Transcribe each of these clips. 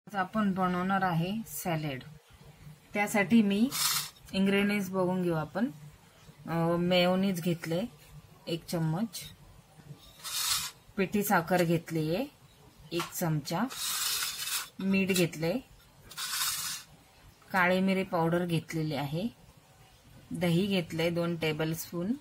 आज आपण बनवणार आहे सॅलेड। त्यासाठी मी इंग्रेडिएंट्स बघून घेऊ आपण। मेयोनीज घेतले 1 चम्मच, पिठी साखर घेतली आहे 1 चमचा, मीठ घेतले, काळी मिरी पावडर घेतलेली आहे, दही घेतले 2 टेबलस्पून,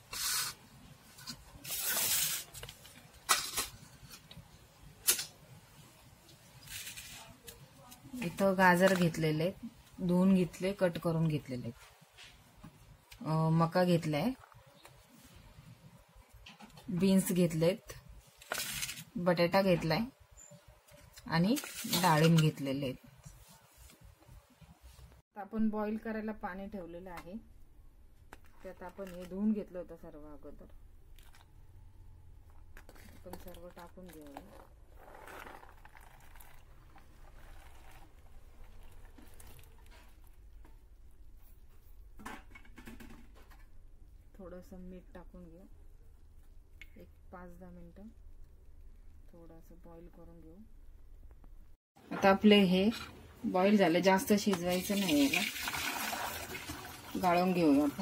इथं गाजर घेतलेले धुवून घेतले, कट करून घेतलेले, मका घेतलाय, बीन्स घेतलेत, बटाटा घेतलाय आणि डाळिंब घेतलेले आहेत। आपण बॉईल करायला पाणी ठेवलेलं आहे, त्यात आपण हे धुवून घेतलं होतं सर्व अगोदर। आपण सर्व टाकून घेऊया। थोडंसं मीठ टाकून घेऊ, एक 5-10 मिनिटं थोडंसं बॉईल करून घेऊ। आता आपले हे बॉईल झाले, जास्त शिजवायचं नाही, याला गाळून घेऊया आपण।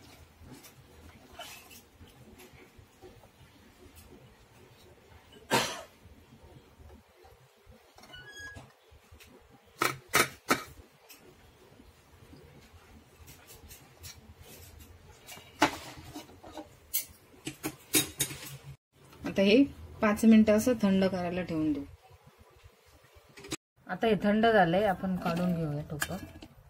आता हे 5 मिनिटं असं थंड करायला ठेवून देऊ। आता हे थंड झालंय, आपण काढून घेऊया टोपात।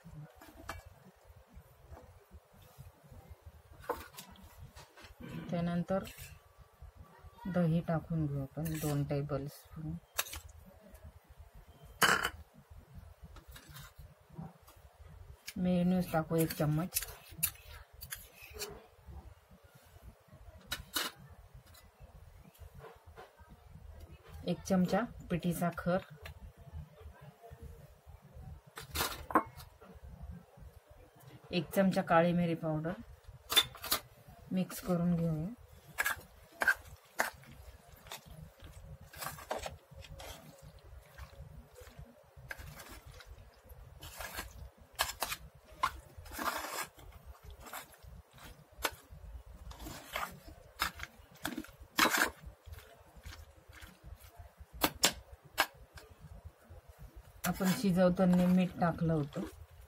त्यानंतर दही टाकून घेऊ आपण 2 टेबलस्पून, मेयोनीज टाकू 1 चम्मच, एक चमचा पिठी साखर, 1 चमचा काळी मिरी पावडर मिक्स करून घेऊया। आपण शिजवताना मीठ टाकलं होतं,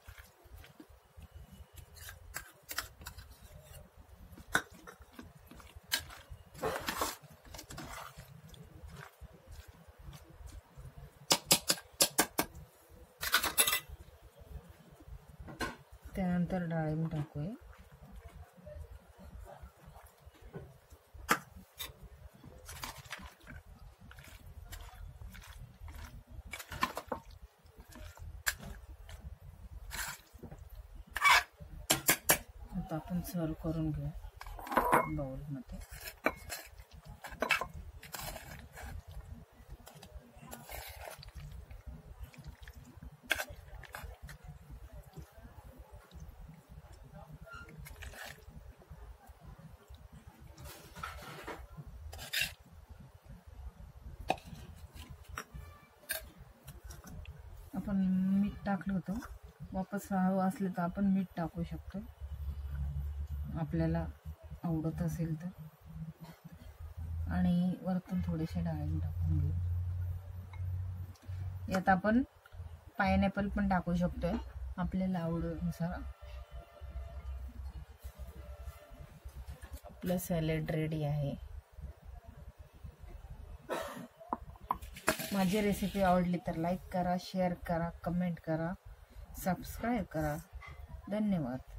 त्यानंतर डाळिंब टाकूया। आता आपण सर्व करून घेऊ बाउल मध्ये। आपण मीठ टाकलं होतं, वापस हवं असलं तर आपण मीठ टाकू शकतो, आपल्याला आवडत असेल तर। आणि वरतून थोडेसे डाळिंब टाकून घेऊ। यात आपण पायनॅपल पण टाकू शकतोय आपल्याला आवडीनुसार। आपलं सॅलेड रेडी आहे। माझी रेसिपी आवडली तर लाईक करा, शेअर करा, कमेंट करा, सबस्क्राईब करा। धन्यवाद।